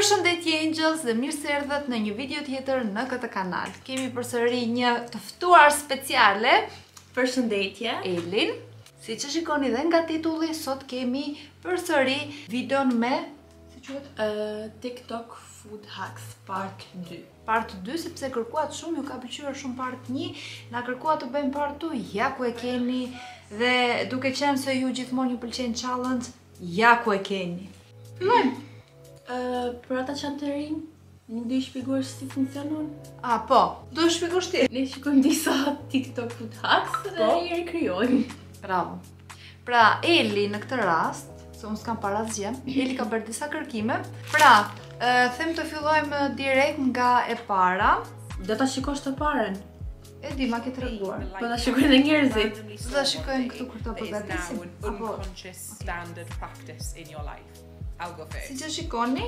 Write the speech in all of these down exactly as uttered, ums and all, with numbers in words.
Përshëndetje Angels dhe mirë se erdhët në një video tjetër në këtë kanal. Kemi përsëri një të ftuar speciale. Përshëndetje, Elin. Si që shikoni dhe nga titulli, sot kemi përsëri videon me si quhet? uh, TikTok Food Hacks Part dy. Part dy, sepse kërkuat shumë, ju ka pëlqyer shumë part një, na kërkuat të bëjmë part dy, ja ku e keni, dhe duke qenë se ju gjithmonë ju pëlqen challenge, ja ku e keni. Fillojmë. Uh, për ata që janë të rinj, nuk do i shpjegosh si funksionon? A, po, do shpjegosh ti. Ne shikojmë disa TikTok Food Hacks dhe Po. i rikrijojmë. Bravo. Pra, Eli në këtë rast, se unë s'kam para asgjë, Eli ka bërë disa kërkime. Pra, e, them të fillojmë direkt nga e para. Do ta shikosh të parën. E di, ma ke treguar. Po ta shikojnë dhe njerëzit. Do ta shikojmë këtu kur ta përgatisim. An unconscious standard practice in your life. I'll go first. Si që shikoni,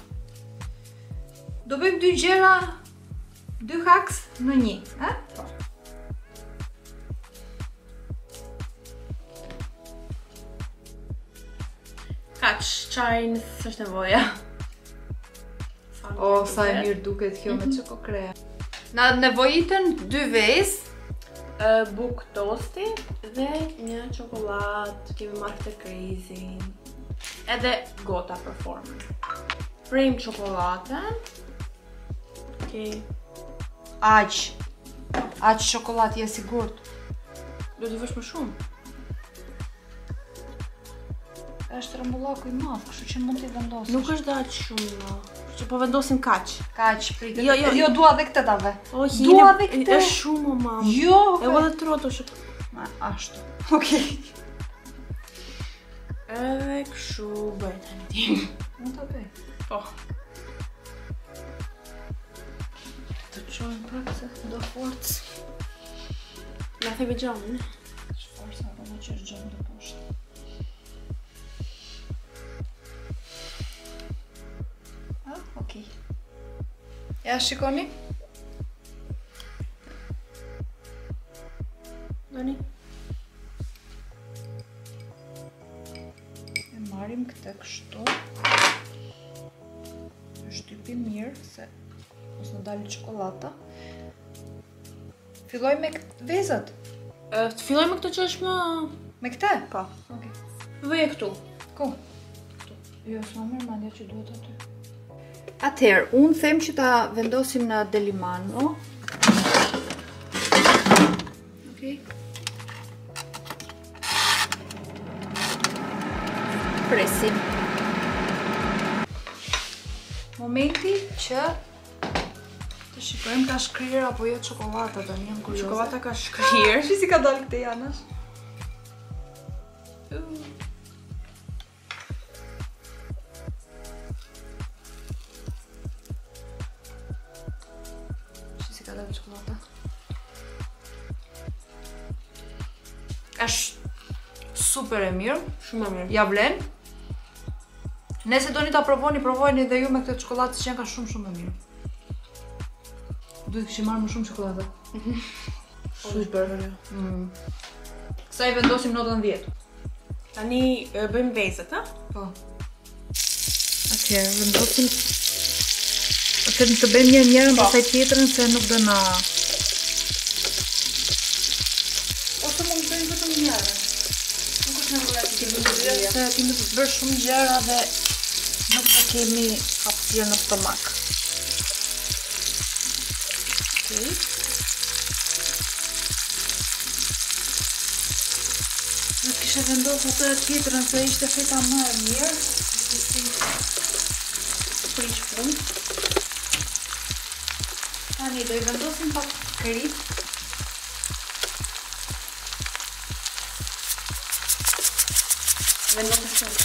do bëjmë dy gjëra, dy hacks në një, eh? Po. Kaq, çajin s'është nevoja. O, sa e mirë duket kjo me çokokre. Na nevojitën dy vezë, Uh, buk tosti dhe një çokoladë, kemi marrë këtë crazy. Edhe gota për formën. Frame çokoladën. Okej. aq. Aq çokoladë, je sigurt. Do t'i vësh më shumë. Është rëmbullaku i madh, kështu që mund t'i vendosësh. Nuk është aq shumë, no. Që po vendosim kaq. Kaq, pritet. Jo, jo, jo dua edhe këtë tave. O, Dua edhe këtë. Është shumë, o mam. Jo, E vë dhe troto që... Ma, ashtu. Okej. Edhe kështu bëjt tani ti. Mund ta bëj. Po. Të çojmë pak se do forcë. Na themi gjamin. Forca do të qesh gjën të poshtë. Ah, okej. Ja shikoni? Dani. E marrim këtë kështu. E shtypim mirë se mos në dalë çokolata. Filloj me këtë vezët. Uh, të filloj me këtë që është më... Me këtë? Po. Okej. Vëje këtu. Ku? Këtu. Jo, s'ma mirë mandja që duhet aty. Atëherë, unë them që ta vendosim në Delimano. Okej. Presim. Momenti që të shikojmë ka shkrirë apo jo çokolata, tani jam kurioze. Çokolata ka shkrirë. Shi si ka dalë këtë janash. Shi si ka dalë çokolata. Është super e mirë. Shumë e mirë. Ja vlen. Nëse doni ta provoni, provojeni dhe ju me këtë çokoladë që ka shumë shumë e mirë. Duhet kishim marrë më shumë çokoladë. Super. Mm. Kësaj vendosim notën dhjetë. Tani e, bëjmë vezët, a? Po. Atëherë, vendosim... Atëherë të bëjmë një njërën, Po. pastaj tjetrën, se nuk do na... Ose mund të bëjmë vetëm njërën. Nuk është nevoja të kemi të dhjetë, se kemi të bërë shumë gjëra dhe nuk do kemi hapësirë në stomak. Okej. Nuk kishe vendosë atë tjetrën, se ishte feta më e mirë. Prish punë. Tani do i vendosim pak krit. Vendosim shumë.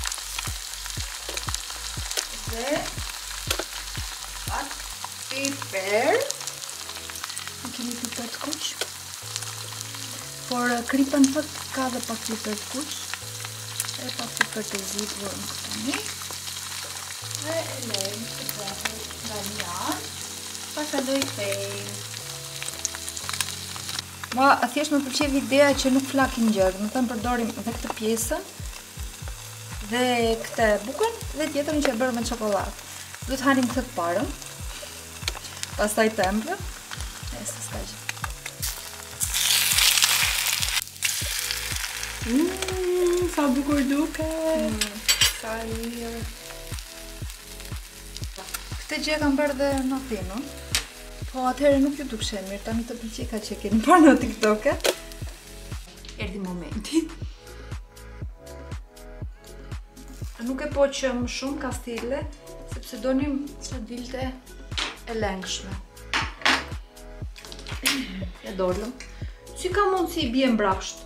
Dhe pak piper. Nuk kemi piper të kuq. Por kripën fakt ka dhe pak piper të kuq. E pak piper të zi të vërën këtë një. Dhe e lejmë të bëhet nga një anë. Pastaj do i kthejmë. Mua thjesht më pëlqeu ideja që nuk flakin gjë, më thënë përdorim dhe këtë pjesën dhe këtë bukën dhe tjetrën që e bërë me çokoladë. Duhet hanim këtë të parën. Pastaj pembe. E, se s'ka gjë. Mmm, sa bukur duke. Sa mirë. Këtë gjë kam bërë dhe në Athinu. Po atëherë nuk ju dukshe mirë, tani të pëlqej ka që keni parë në TikTok-e. Erdhi momenti. Nuk e po që më shumë ka stile, sepse donim që dilte e lengshme. E dollëm. Si ka mund si i bje mbrapsht?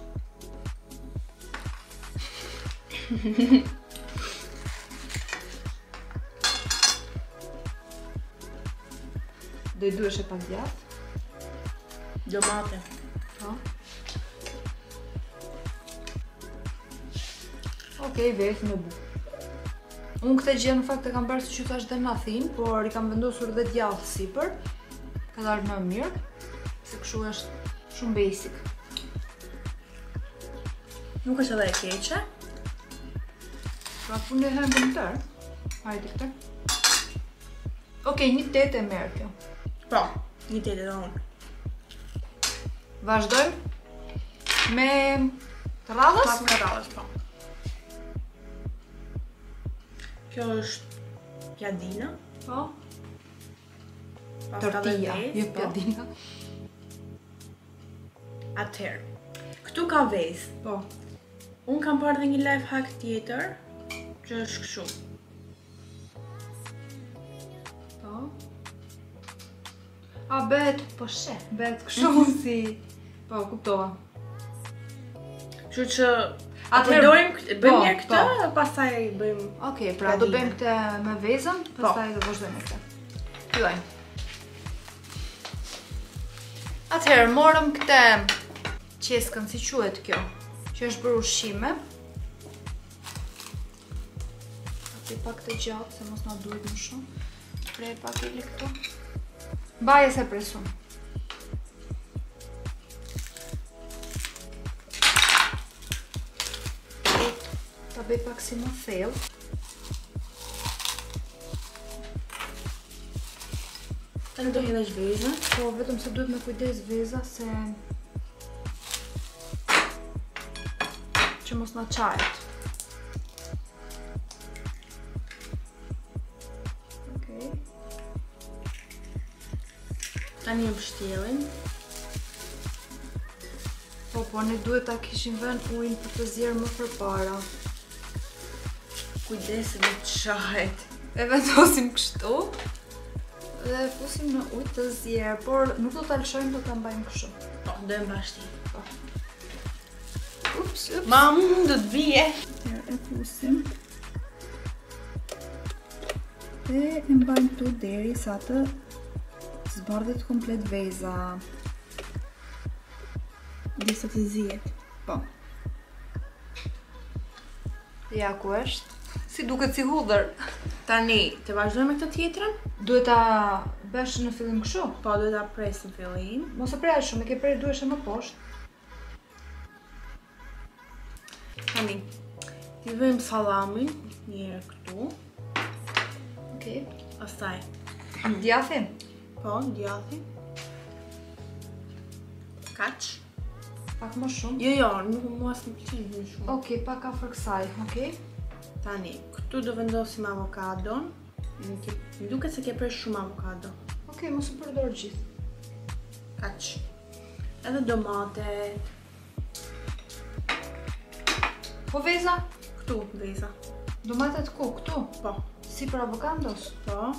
Do i duhesh e pak djathtë. Domate. Po. Okej, vetë me bu. Unë këtë gjë në fakt e kam bërë si që thash dhe në Athinë, por i kam vendosur dhe djathtë sipër. Ka dalë më mirë, se kështu është shumë basic. Nuk është edhe e keqe. Pra punë e hembë në tërë. Hajde këtë. Okej, një tetë e merë kjo. Po, një tete dhe unë. Vazhdojmë me të radhës? Pas me radhës, po. Kjo është pjadina. Po. Pas ka dhe Tortilla, vezë, jo po. pjadina. Atëherë, këtu ka vezë. Po. Unë kam parë dhe një life hack tjetër, që është kështu. Po. A bet, po she, bet kështu si. Po, kuptova. Kështu që a Atëherë, përdorim këtë, bëjmë po, një këtë, po. pastaj bëjmë. Okej, pra do bëjmë këtë me vezën, pastaj do vazhdojmë me këtë. Fillojmë. Atëherë, morëm këtë qeskën, si quhet kjo, që është për ushqime. Aty pak të gjatë, se mos na duhet më shumë. Prej pak e li këtu. Baje se presun. Ta bëj pak si më thellë. Tani do hedhësh vezën. Po, vetëm se duhet me kujdes veza se që mos na qajet. Okej. Tani e pështjellin. Po, po, ne duhet ta kishim vënë ujin për të zjerë më përpara. Kujdes se do të qahet. E vendosim kështu dhe e fusim në ujë të zjerë, por nuk do ta lëshojmë, do ta mbajmë kështu. Po, do e mbash ti. Po. Ups, ups. Mam, do të bie. E fusim. Dhe e mbajmë këtu deri sa të zbardhet komplet veza. Disa të zihet. Po. Ja ku është. Si duket si hudhër. Tani, të vazhdojmë me këtë tjetrën? Duhet ta bësh në fillim kështu. Po, do ta presim fillim. Mos e prej shumë, e ke prej duhesh e më poshtë. Tani, ti vëjmë sallamin një herë këtu. Okej. Pastaj, Djathin. po, djathi. Kaq. Pak më shumë. Jo, jo, nuk mos më pëlqen më shumë. Okej, pak afër kësaj, okej? Tani, këtu do vendosim avokadon. Më ke- më duket se ke presh shumë avokado. Okej, mos u përdor gjithë. Kaq. Edhe domate. Po veza? Këtu, veza. Domatet ku? Këtu? Po, Si për avokados? po.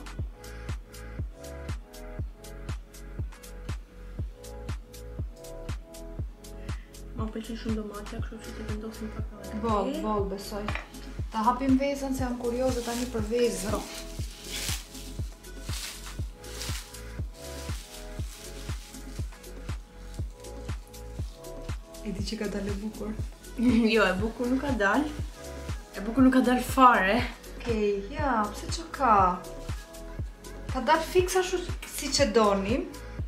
Më pëlqen shumë domatja, kështu që të vendosim pak edhe. Boll, boll, besoj. Ta hapim vezën se jam kurioze tani për vezën. E di që ka dalë bukur. Jo, e bukur nuk ka dal. E bukur nuk ka dal fare. Okej, ja, pse që ka? Ka dalë fiksa shu si që donim.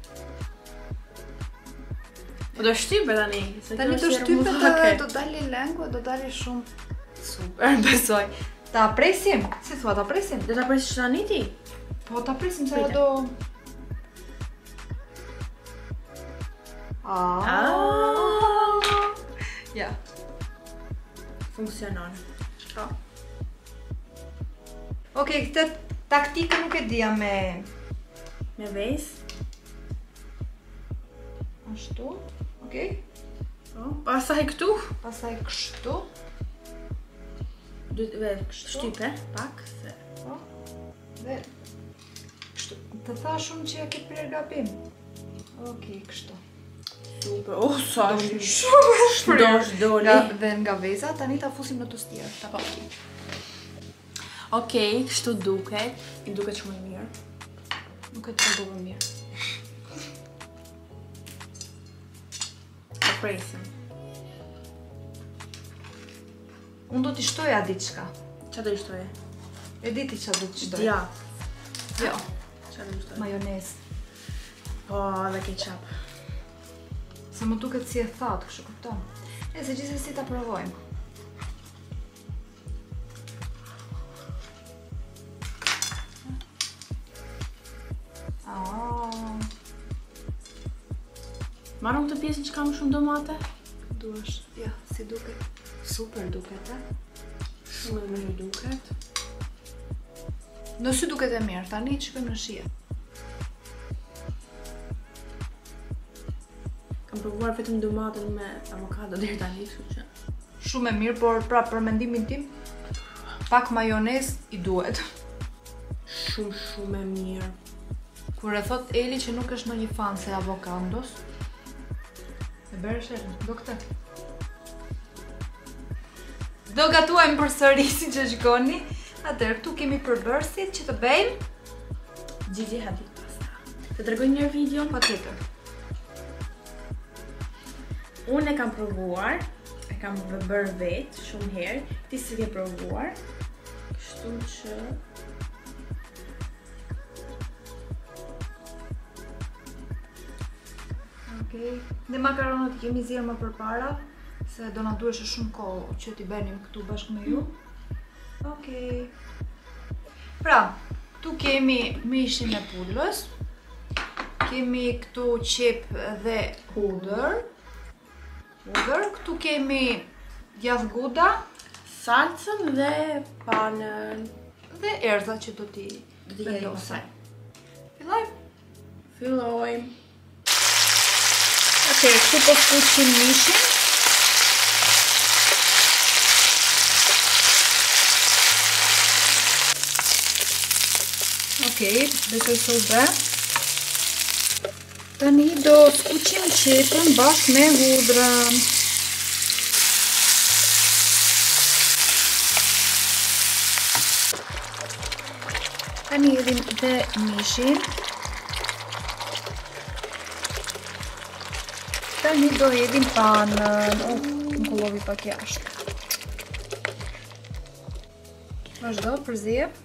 Po do shtype tani. se Tani kjo do është shtypet erë edhe muzake. do dali lengua, do dali shumë super, besoj. Ta presim? Si thua, ta presim? Do ta presish tani ti? Po, ta presim se Prite. do... Ah. Ja. Funksionon. Po. Okej, këtë taktikën nuk e dija me... Me ves. Ashtu, okej. Po, pastaj këtu. Pastaj kështu. Duhet ve shtype pak se. Po. Dhe... Kështu. Të thash unë që ja ke prer gabim. Okej, kështu. Super. Oh, sa Doli shumë shdosh doli. Nga, dhe nga veza, tani ta fusim në tostier. Ta pa. Okej, kështu duket. I duket shumë e mirë. Nuk e të duke mirë. Po presim. Unë do t'i shtoja diçka. Qa do i shtoje? E di ti qa do t'i shtoja? Djath. Jo. Qa do i shtoje? Majonez. Po, dhe ketchup. Se më duket si e thatë, kështu kupton. E se gjithsesi ta provojmë. Ah, Marrëm të pjesën që kam shumë domate? duash. Ja, si duket. Super duket, e? Shumë e mirë duket. Në sy duket e mirë, tani shkojmë në shije. Kam provuar vetëm domaten me avokado deri tani, kështu që. Shumë e mirë, por pra për mendimin tim, pak majonez i duhet. Shumë shumë e mirë. Kur e thot Eli që nuk është ndonjë fan se avokados, e bërë sherën, do këtë. Do gatuajmë përsëri si që shkoni. Atëherë, këtu kemi përbërësit që të bëjmë. Gigi hadit pasta. Të tregoj një video? Pa tjetër. Unë e kam provuar, e kam bërë vetë shumë herë, ti s'e ke provuar. Kështu që Okej. Dhe makaronat i kemi zirë më përpara, se do na duheshe shumë kohë që t'i bënim këtu bashkë me ju. Okej. Pra, këtu kemi mishin e pudrës. Kemi këtu qep dhe hudër. Hudër. Këtu kemi djath guda salcën dhe panën. dhe erza që do t'i Do t'i jeri vendosem. pasaj. Fillojmë. Fillojmë. Okej, këtu po skuqim mishin. Okej, besoj se u bë. Tani do skuqim qepën bashkë me hudrën. Tani edhim dhe mishin. Tani do edhim panën. Oh, më kullovi pak jashtë. Vazhdo, përzjep.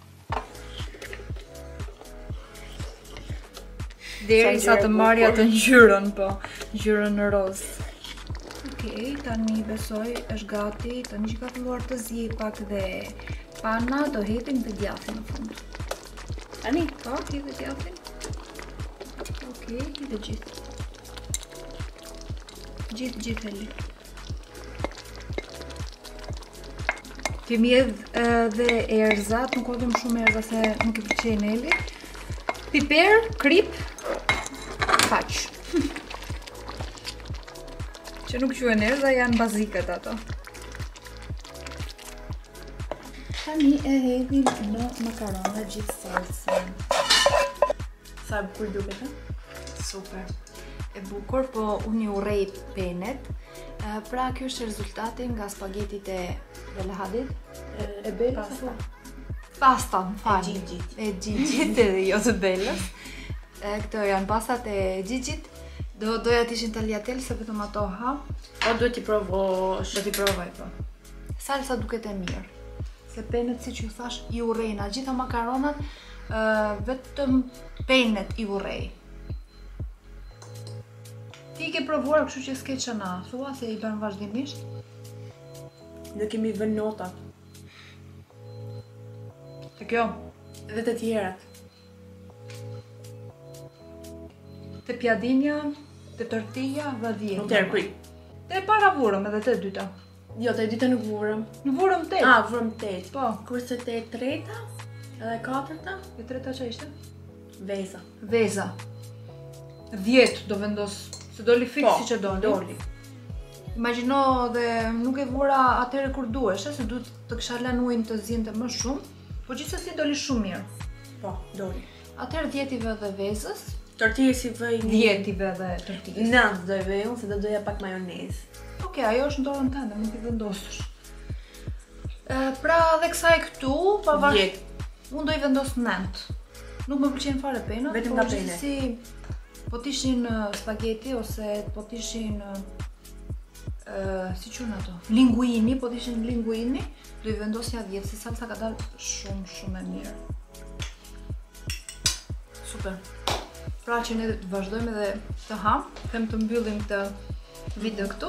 Deri sa të marrë atë ngjyrën, po, ngjyrën roz. Okej, tani besoj është gati, tani që ka filluar të zjej pak dhe pana, do hedhim dhe djathin në fund. Tani, po, hedhë djathin. Okej, hedhë gjithë. Gjithë, gjithë heli. Kemi edhe dhe erzat, nuk odhëm shumë erza se nuk i pëlqejnë Eli. Piper, krip, kaq. Që nuk quhen erza, janë bazikët ato. Tani e hedhim në makarona gjithë salcën. Sa e bukur duket, e? Super. E bukur, po unë i urrej penet. Pra, kjo është rezultati nga spagetit e Belhadit. E bela Pasta. Pasta, më falë. E Gjigjit. E Gjigjit edhe jo të Belës. Këto janë pastat e Gjigjit. Do doja t'ishin tagliatelle se vetëm ato ha. O duhet t'i provosh. Do t'i provoj, po. Salsa duket e mirë. Se penet, si që ju thash, i urrejna. Gjitha makaronat, vetëm penet i urrej. Ti ke provuar, kështu që s'ke që na thua se i bërë vazhdimisht? Ne kemi vënë notat. Te kjo, Dhe të tjerat. te pjadinja, te tortilla dhe dhjetë. Tërë, prit. Te para vurëm edhe te dyta. Jo, të dyta nuk vurëm. Në vurëm te. Ah, vurëm tet. Po, Kurse te treta edhe katërta, e treta që ishte? veza. Veza. Dhjetë do vendos, se doli fix si që doli. doli. Imagjino dhe nuk e vura atëre kur duhesh, se duhet të kisha lënë ujin të zjente më shumë, po gjithsesi doli shumë mirë. Po, doli. Atëherë dhjetive dhe vezës, Tortillë si vëj një... dhjetive dhe tortillës. Nëndë do e vej unë, se do doja pak majonezë. Okej, ajo është në dorën tënde, mund t'i vendosësh. E, pra dhe kësaj këtu, pavarësisht, Dhjetë. unë do i vendos nëntë. Nuk më pëlqejnë fare penat, Vetëm po nga pene. gjithsesi po t'ishin uh, spaghetti ose po t'ishin uh, uh, si quhen ato? Linguini, po t'ishin linguini, do i vendosja dhjetë, se salsa ka dalë shumë shumë e mirë. Super. Pra që ne të vazhdojmë edhe të ham, them të mbyllim këtë video këtu.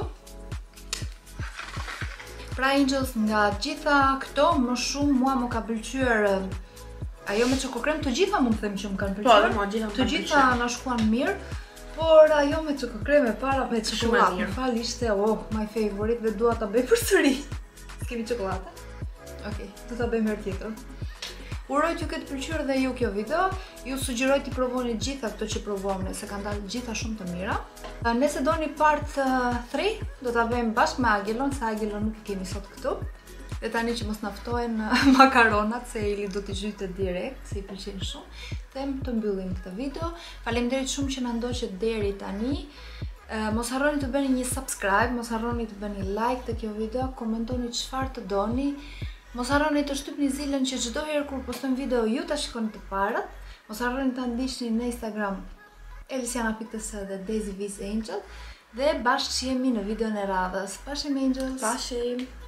Pra Angels, nga gjitha këto, më shumë mua më ka pëlqyer ajo me çokokrem, të gjitha mund të them që më kanë Po, pëlqyer. dhe mua gjitha më Të kanë gjitha na shkuan mirë, por ajo me çokokrem e para me Shumë e çokoladë, mirë. më fal, ishte oh my favorite dhe dua ta bëj përsëri. S'kemi çokoladë? Okej, do ta bëjmë herë tjetër. Uroj t'ju ketë pëlqyer dhe ju kjo video. Ju sugjeroj t'i provoni gjitha këto që provojmë ne, se kanë dalë gjitha shumë të mira. Nëse doni part tre, do ta bëjmë bashkë me Agelon, se Agelon nuk i kemi sot këtu. Dhe tani që mos naftohen makaronat, se Eli do t'i zhytet direkt, se i pëlqejnë shumë. Them të mbyllim këtë video. Faleminderit shumë që na ndoqët deri tani. Uh, mos harroni të bëni një subscribe, mos harroni të bëni like të kjo video, komentoni çfarë të doni. Mos harroni të shtypni zilën që çdo herë kur postojmë video ju ta shikoni të parët. Mos harroni ta ndiqni në Instagram Elisiana pikë s dhe Daisy Viz Angel dhe bashkë jemi në videon e radhës. Pashim Angels. Pashim.